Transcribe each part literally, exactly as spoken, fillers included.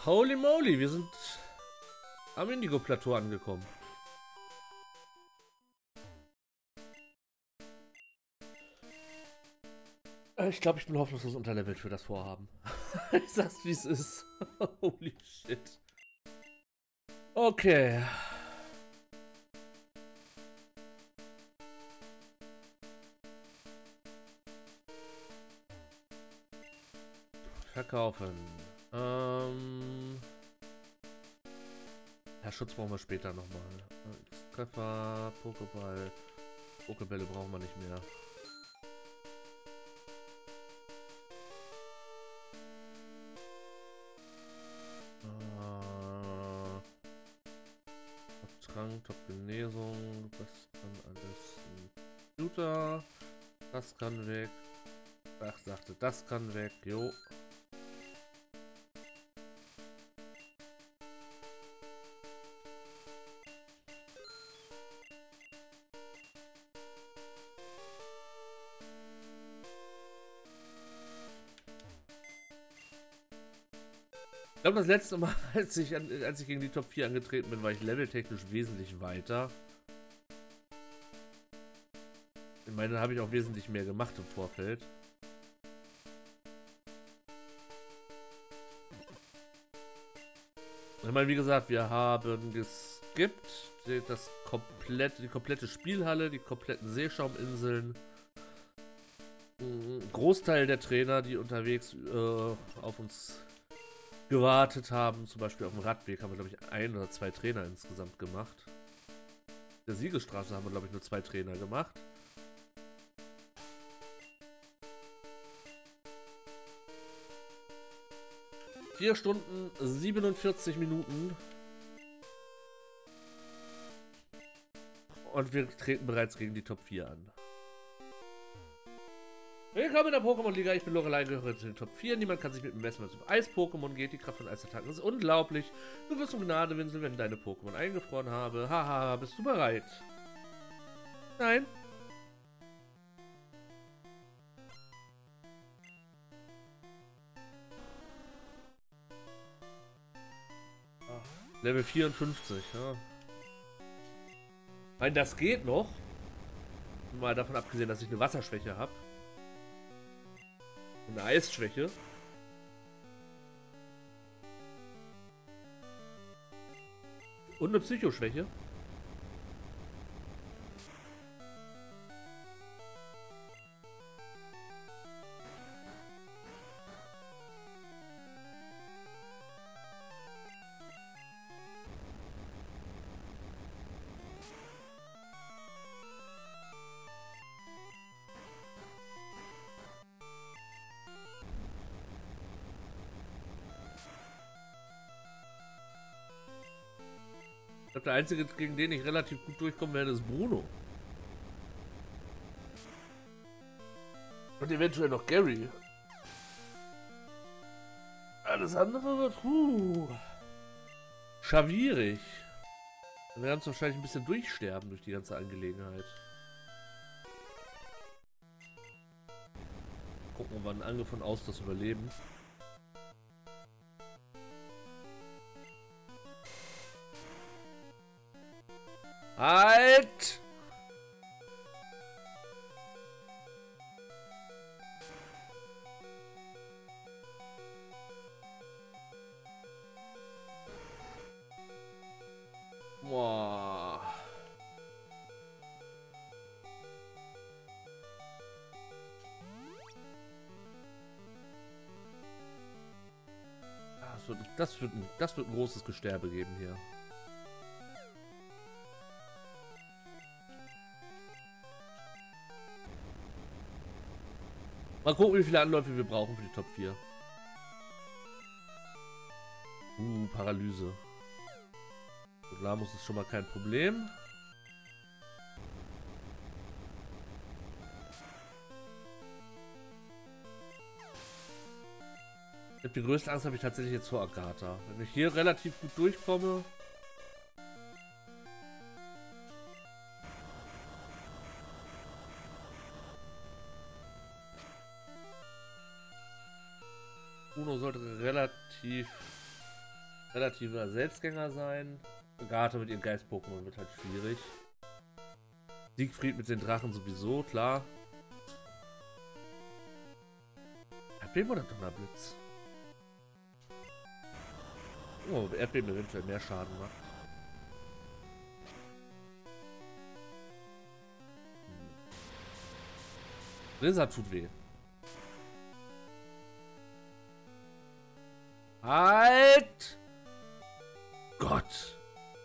Holy moly, wir sind am Indigo-Plateau angekommen. Ich glaube, ich bin hoffnungslos unterlevelt für das Vorhaben. Ich sag's, wie es ist. Holy shit. Okay. Verkaufen. Ähm... Ja, Schutz brauchen wir später nochmal. Treffer, Pokéball. Pokébälle brauchen wir nicht mehr. Äh, Top-Trank, Top-Genesung. Das kann alles. Computer. Das kann weg. Ach, sagte, das kann weg. Jo. Ich glaube, das letzte Mal, als ich, an, als ich gegen die Top vier angetreten bin, war ich leveltechnisch wesentlich weiter. Ich meine, da habe ich auch wesentlich mehr gemacht im Vorfeld. Ich meine, wie gesagt, wir haben geskippt, das komplette, die komplette Spielhalle, die kompletten Seeschauminseln. Ein Großteil der Trainer, die unterwegs äh, auf uns gewartet haben, zum Beispiel auf dem Radweg, haben wir, glaube ich, ein oder zwei Trainer insgesamt gemacht. In der Siegesstraße haben wir, glaube ich, nur zwei Trainer gemacht. Vier Stunden, siebenundvierzig Minuten. Und wir treten bereits gegen die Top vier an. Willkommen in der Pokémon-Liga, ich bin Lorelei, gehöre zu den Top vier. Niemand kann sich mit mir messen, wenn es um Eis-Pokémon geht. Die Kraft von Eisattacken ist unglaublich. Du wirst um Gnade winseln, wenn ich deine Pokémon eingefroren habe. Haha, bist du bereit? Nein. Level vierundfünfzig, ja. Ich meine, das geht noch. Mal davon abgesehen, dass ich eine Wasserschwäche habe. Und eine Eisschwäche. Und eine Psychoschwäche. Ich glaube, der einzige, gegen den ich relativ gut durchkommen werde, ist Bruno. Und eventuell noch Gary. Alles andere wird puh, schwierig. Wir werden uns wahrscheinlich ein bisschen durchsterben durch die ganze Angelegenheit. Gucken, ob wir einen Angriff von aus das überleben. Halt! Boah. Das wird, das wird, ein, das wird ein großes Gesterbe geben hier. Mal gucken, wie viele Anläufe wir brauchen für die Top vier. Uh, Paralyse. Lamus ist schon mal kein Problem. Die größte Angst habe ich tatsächlich jetzt vor Agatha. Wenn ich hier relativ gut durchkomme. Bruno sollte relativ relativer Selbstgänger sein. Agatha mit ihren Geist-Pokémon wird halt schwierig. Siegfried mit den Drachen sowieso, klar. Erdbeben oder Donnerblitz? Oh, Erdbeben eventuell mehr Schaden macht. Blizzard tut weh. Halt! Gott!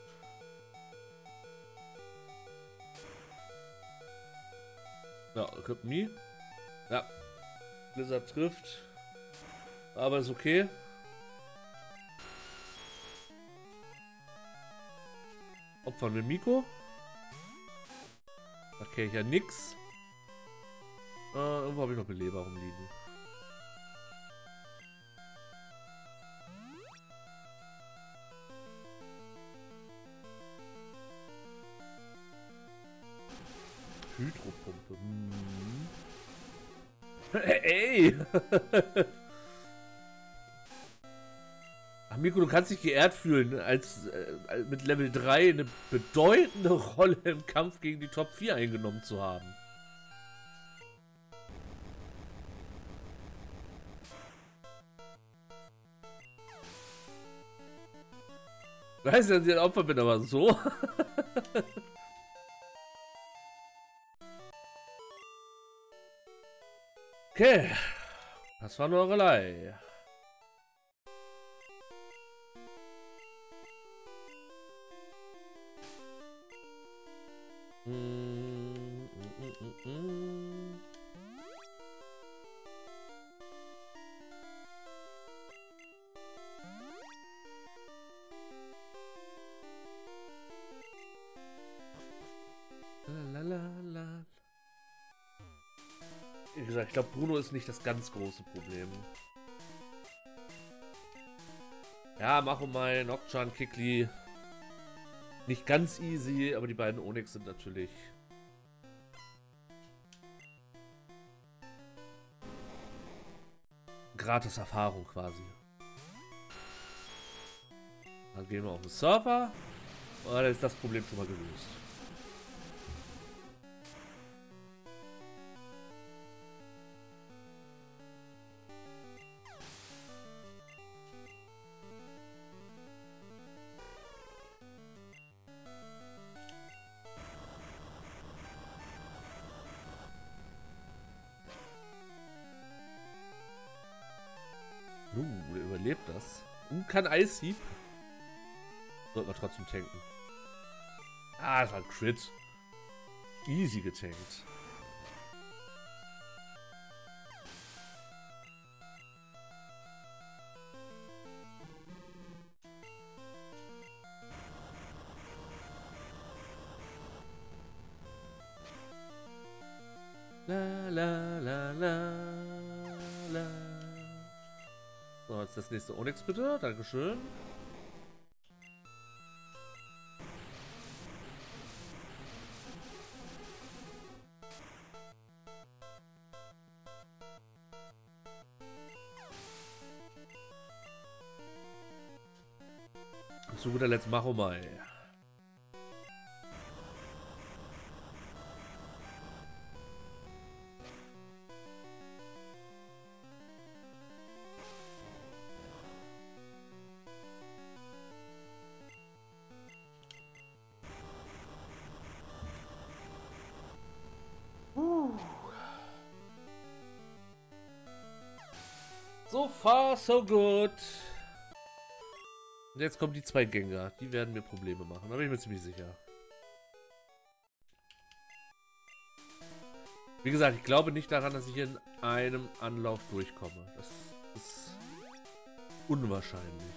Ja, Kryptomie. Ja. Blizzard trifft. Aber ist okay. Opfern wir Miko. Da kenne ich ja nix. Äh, irgendwo habe ich noch Beleber rumliegen. Hydropumpe. Hm. Ey! Ach, Miko, du kannst dich geehrt fühlen, als äh, mit Level drei eine bedeutende Rolle im Kampf gegen die Top vier eingenommen zu haben. Ich weiß ja, dass ich ein Opfer bin, aber so. Okay. Das war nur Lorelei. Mm, mm, mm, mm, mm. Lalalala. Wie gesagt, ich glaube, Bruno ist nicht das ganz große Problem. Ja, Machomai, Nocturne, Kikli. Nicht ganz easy, aber die beiden Onyx sind natürlich gratis Erfahrung quasi. Dann gehen wir auf den Server. Und dann ist das Problem schon mal gelöst. Uh, der überlebt das. Und kann Eishieb. Sollten wir trotzdem tanken. Ah, das war ein Crit. Easy getankt. La la la la la. So, jetzt das nächste Onyx bitte. Dankeschön. Und zu guter Letzt Machomai. So far, so good. Und jetzt kommen die zwei Gänger. Die werden mir Probleme machen. Da bin ich mir ziemlich sicher. Wie gesagt, ich glaube nicht daran, dass ich in einem Anlauf durchkomme. Das ist unwahrscheinlich.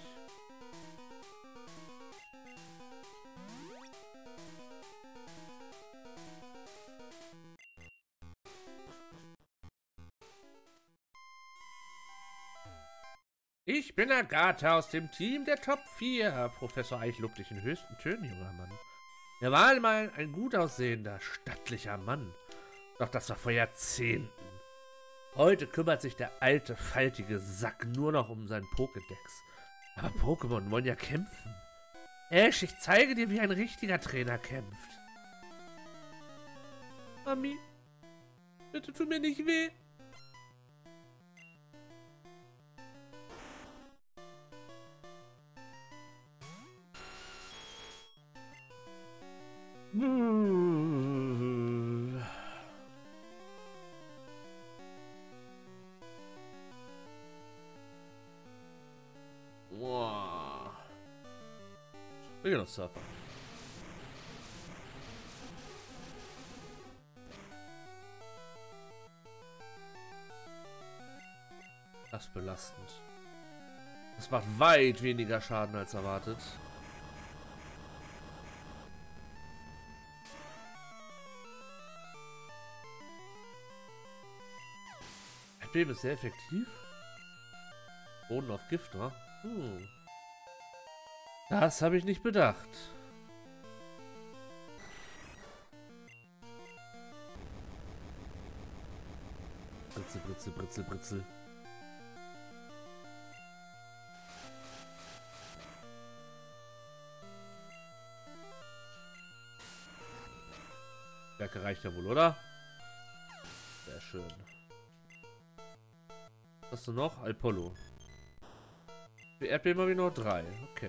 Ich bin Agatha aus dem Team der Top vier. Professor Eich lobt dich in höchsten Tönen, junger Mann. Er war einmal ein gut aussehender, stattlicher Mann. Doch das war vor Jahrzehnten. Heute kümmert sich der alte, faltige Sack nur noch um seinen Pokédex. Aber Pokémon wollen ja kämpfen. Ash, ich zeige dir, wie ein richtiger Trainer kämpft. Mami, bitte tu mir nicht weh. Boah. Wir gehen noch surfen. Das ist belastend. Das macht weit weniger Schaden als erwartet. Erdbeben ist sehr effektiv. Boden auf Gift, wa? Hm. Das habe ich nicht bedacht. Britzel, britzel, britzel, britzel. Stärke reicht ja wohl, oder? Sehr schön. Was hast du noch? Alpollo. Für Erdbeben habe ich noch drei. Okay.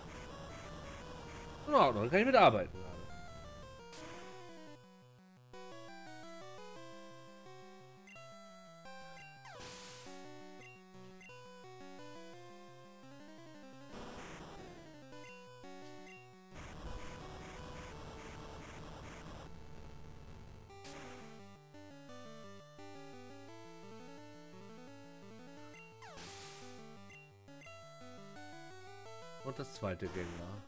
In Ordnung, dann kann ich mitarbeiten. Und das zweite Gegner.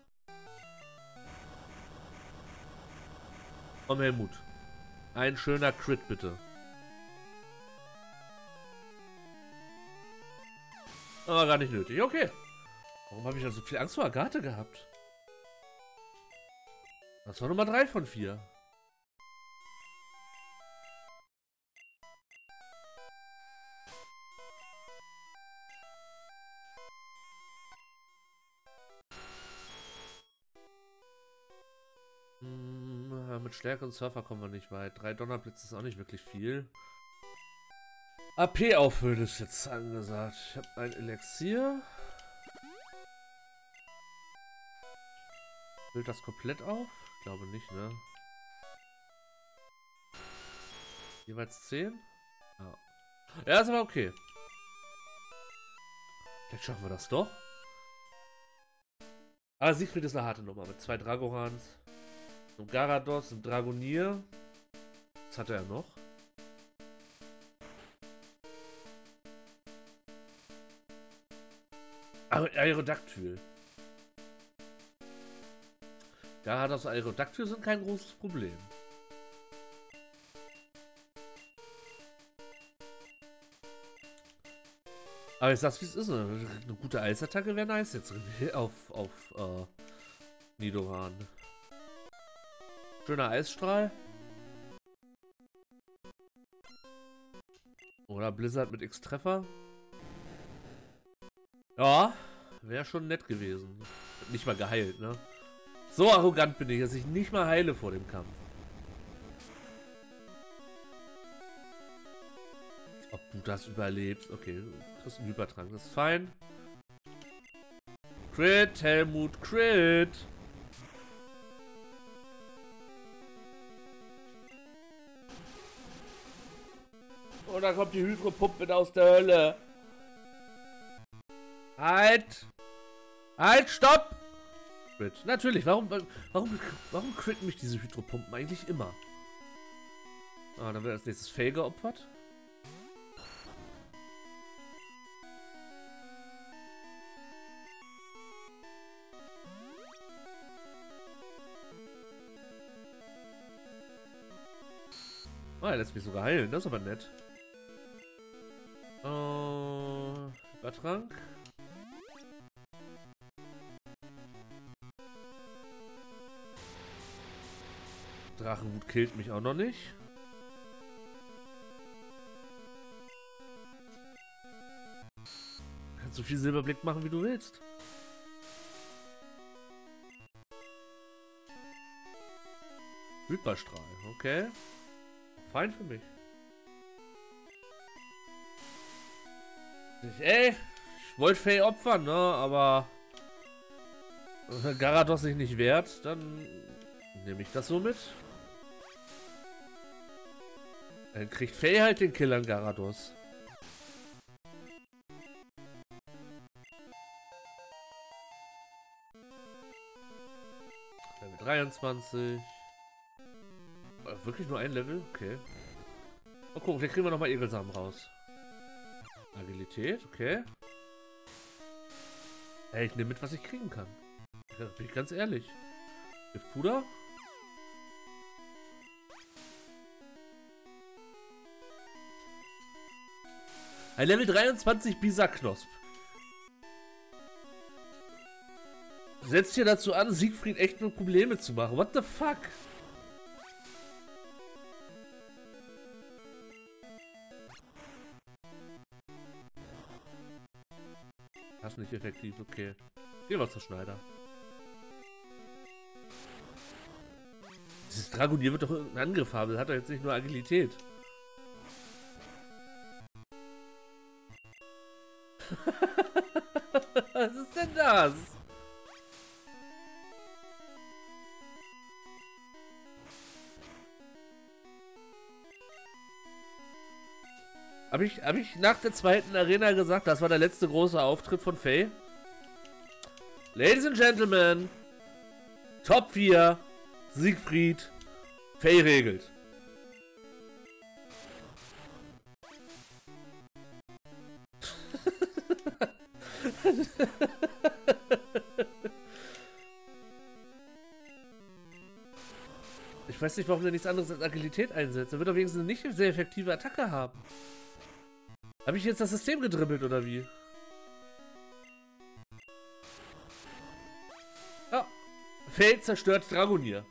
Komm, Helmut. Ein schöner Crit, bitte. Aber gar nicht nötig. Okay. Warum habe ich da so viel Angst vor Agathe gehabt? Das war Nummer drei von vier. Mit stärkeren Surfer kommen wir nicht weit. Drei Donnerblitze ist auch nicht wirklich viel. A P auffüllen ist jetzt angesagt. Ich habe ein Elixier. Füllt das komplett auf? Ich glaube nicht, ne? Jeweils zehn? Ja. Ja, ist aber okay. Vielleicht schaffen wir das doch. Aber Siegfried ist eine harte Nummer mit zwei Dragorans. Ein Garados, ein Dragonier. Was hat er noch? Aerodactyl. Garados und Aerodactyl sind kein großes Problem. Aber ich sag's wie es ist. Eine gute Eisattacke wäre nice jetzt auf, auf äh, Nidoran. Schöner Eisstrahl. Oder Blizzard mit X-Treffer. Ja, wäre schon nett gewesen. Nicht mal geheilt, ne? So arrogant bin ich, dass ich nicht mal heile vor dem Kampf. Ob du das überlebst? Okay, du kriegst einen Hypertrank, das ist fein. Crit, Helmut, Crit! Und da kommt die Hydropumpe aus der Hölle. Halt! Halt, stopp! Crit. Natürlich, warum, warum, warum critten mich diese Hydropumpen eigentlich immer? Ah, dann wird als nächstes Fell geopfert. Ah, er lässt mich sogar heilen, das ist aber nett. Uh, Übertrank. Drachenwut killt mich auch noch nicht. Kannst so viel Silberblick machen, wie du willst. Hyperstrahl, okay. Fein für mich. Ich, ey, ich wollte Faye opfern, ne, aber wenn Garados sich nicht wehrt, dann nehme ich das so mit. Dann kriegt Faye halt den Kill an Garados. Level dreiundzwanzig. Äh, wirklich nur ein Level? Okay. Mal gucken, vielleicht kriegen wir nochmal Egelsamen raus. Agilität, okay. Ey, ich nehme mit, was ich kriegen kann. Ja, bin ich ganz ehrlich. Giftpuder? Ein Level dreiundzwanzig Bisa-Knosp. Setzt hier dazu an, Siegfried echt nur Probleme zu machen. What the fuck? Das ist nicht effektiv, okay. Gehen wir zu Schneider. Dieses Dragonier wird doch irgendeinen Angriff haben. Das hat doch jetzt nicht nur Agilität. Was ist denn das? Habe ich, hab ich nach der zweiten Arena gesagt, das war der letzte große Auftritt von Faye? Ladies and Gentlemen, Top vier, Siegfried, Faye regelt. Ich weiß nicht, warum er nichts anderes als Agilität einsetzt. Er wird auf jeden Fall nicht eine sehr effektive Attacke haben. Habe ich jetzt das System gedribbelt oder wie? Ah, Faye zerstört Dragonier.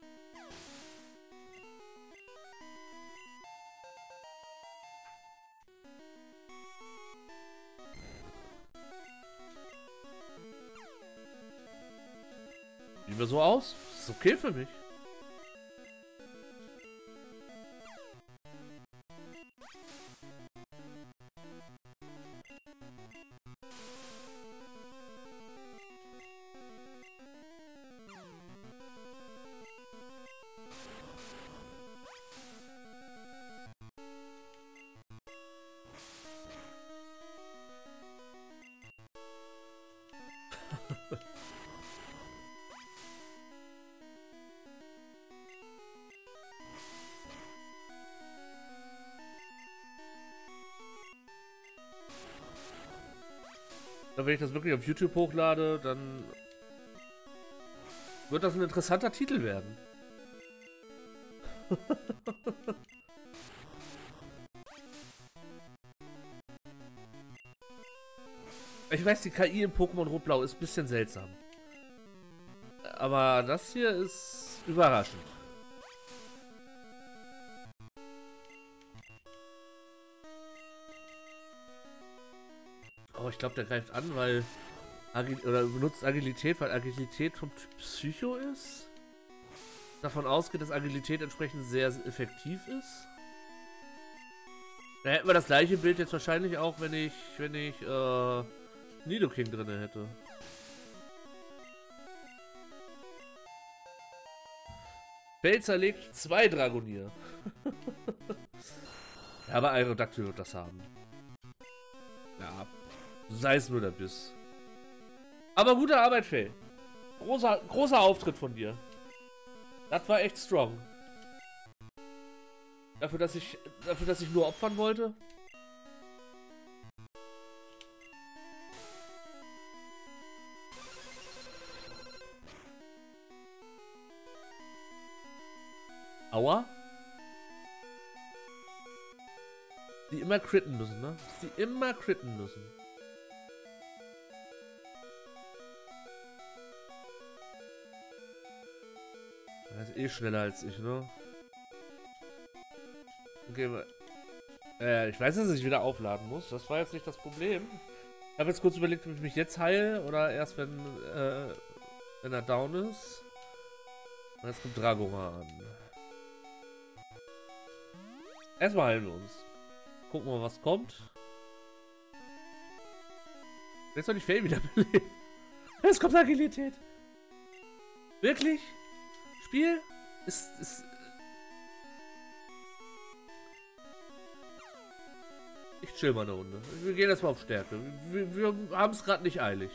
Sieht mir so aus? Das ist okay für mich. Wenn ich das wirklich auf YouTube hochlade, dann wird das ein interessanter Titel werden. Ich weiß, die K I in Pokémon Rot-Blau ist ein bisschen seltsam. Aber das hier ist überraschend. Oh, ich glaube, der greift an, weil Agil oder benutzt Agilität, weil Agilität vom Typ Psycho ist. Davon ausgeht, dass Agilität entsprechend sehr effektiv ist. Da hätten wir das gleiche Bild jetzt wahrscheinlich auch, wenn ich, wenn ich äh, Nidoking drin hätte. Faye zerlegt zwei Dragonier. Ja, aber Aerodactyl wird das haben. Ja. Sei es nur der Biss. Aber gute Arbeit, Faye. Großer, großer Auftritt von dir. Das war echt strong. Dafür, dass ich, dafür, dass ich nur opfern wollte. Aua. Die immer critten müssen, ne? Die immer critten müssen. Er ist eh schneller als ich, ne? Okay, äh, ich weiß, dass ich wieder aufladen muss. Das war jetzt nicht das Problem. Ich habe jetzt kurz überlegt, ob ich mich jetzt heile oder erst, wenn, äh, wenn er down ist. Und jetzt kommt Dragora an. Erstmal heilen wir uns. Gucken wir mal, was kommt. Jetzt soll die Faye wieder beleben. Es kommt Agilität. Wirklich? Spiel? Ist, ist... Ich chill mal eine Runde. Wir gehen erstmal auf Stärke. Wir, wir haben es gerade nicht eilig.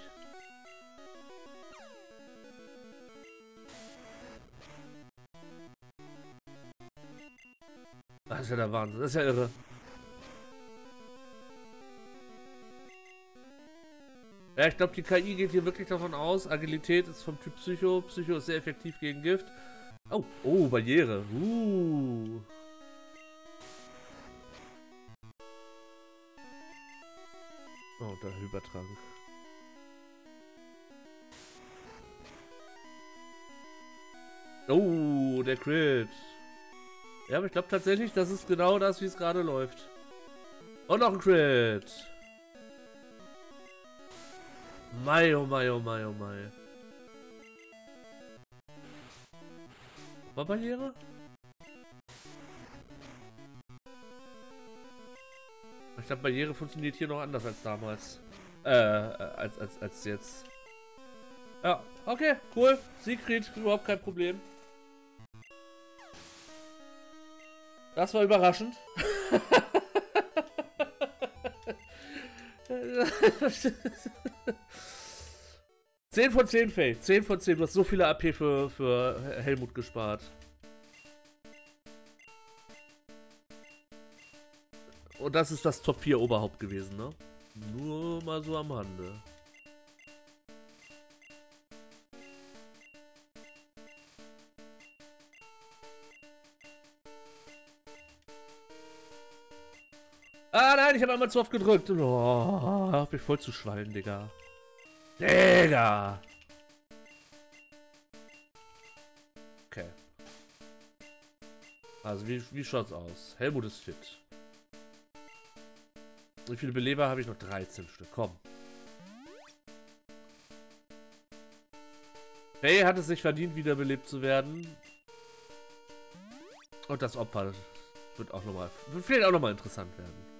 Das ist ja der Wahnsinn. Das ist ja irre. Ja, ich glaube, die K I geht hier wirklich davon aus, Agilität ist vom Typ Psycho. Psycho ist sehr effektiv gegen Gift. Oh, oh, Barriere. Uh. Oh, der Übertrank. Oh, der Crit. Ja, aber ich glaube tatsächlich, das ist genau das, wie es gerade läuft. Und noch ein Crit. Mai, oh mai, oh mai, oh mai. War Barriere? Ich glaube, Barriere funktioniert hier noch anders als damals. Äh, als, als, als jetzt. Ja, okay, cool. Siegfried, überhaupt kein Problem. Das war überraschend. zehn von zehn, Faye. zehn von zehn. Du hast so viele A P für, für Helmut gespart. Und das ist das Top vier Oberhaupt gewesen, ne? Nur mal so am Rande. Ah nein, ich habe einmal zu oft gedrückt. Oh, hab mich voll zu schwallen, Digga. Digga! Okay. Also, wie, wie schaut's aus? Helmut ist fit. Wie viele Beleber habe ich noch? dreizehn Stück. Komm. Hey, hat es sich verdient, wiederbelebt zu werden. Und das Opfer wird auch nochmal, wird vielleicht auch nochmal interessant werden.